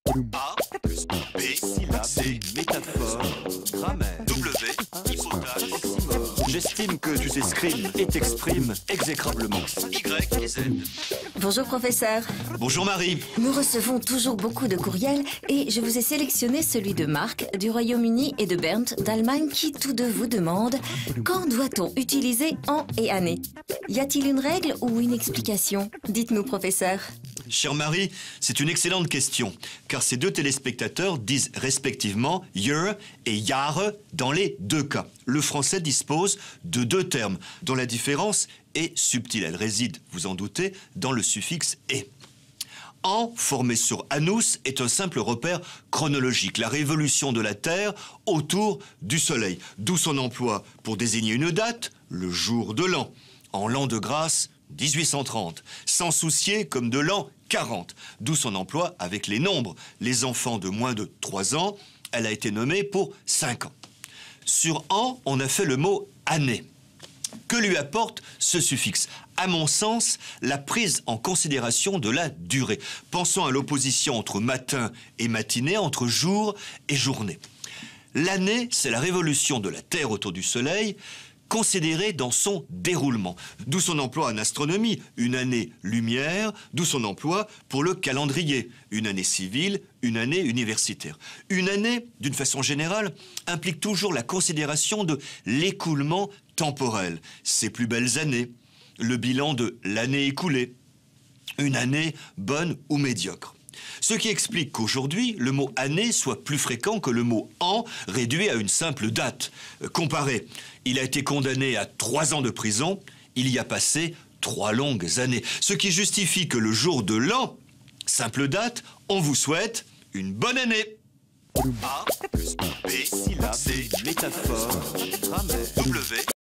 A plus B, C, métaphore, grammaire, W, hypothèse, J'estime que tu t'exprimes et t'exprimes exécrablement. Y et Z. Bonjour professeur. Bonjour Marie. Nous recevons toujours beaucoup de courriels et je vous ai sélectionné celui de Marc du Royaume-Uni et de Bernd d'Allemagne qui tous deux vous demandent quand doit-on utiliser an et année? Y a-t-il une règle ou une explication? Dites-nous professeur. Chère Marie, c'est une excellente question, car ces deux téléspectateurs disent respectivement « year » et « Jahre » dans les deux cas. Le français dispose de deux termes, dont la différence est subtile. Elle réside, vous en doutez, dans le suffixe « et ». An, formé sur annus, est un simple repère chronologique, la révolution de la Terre autour du Soleil, d'où son emploi pour désigner une date, le jour de l'an. En l'an de grâce, 1830, sans soucier comme de l'an 40, d'où son emploi avec les nombres. Les enfants de moins de 3 ans, elle a été nommée pour 5 ans. Sur an, on a fait le mot année. Que lui apporte ce suffixe? À mon sens, la prise en considération de la durée. Pensons à l'opposition entre matin et matinée, entre jour et journée. L'année, c'est la révolution de la Terre autour du Soleil, considérée dans son déroulement. D'où son emploi en astronomie, une année lumière, d'où son emploi pour le calendrier, une année civile, une année universitaire. Une année, d'une façon générale, implique toujours la considération de l'écoulement temporel, ses plus belles années, le bilan de l'année écoulée, une année bonne ou médiocre. Ce qui explique qu'aujourd'hui, le mot « année » soit plus fréquent que le mot « an » réduit à une simple date. Comparez, il a été condamné à 3 ans de prison, il y a passé 3 longues années. Ce qui justifie que le jour de l'an, simple date, on vous souhaite une bonne année. A plus B, C, métaphore, grammaire. W.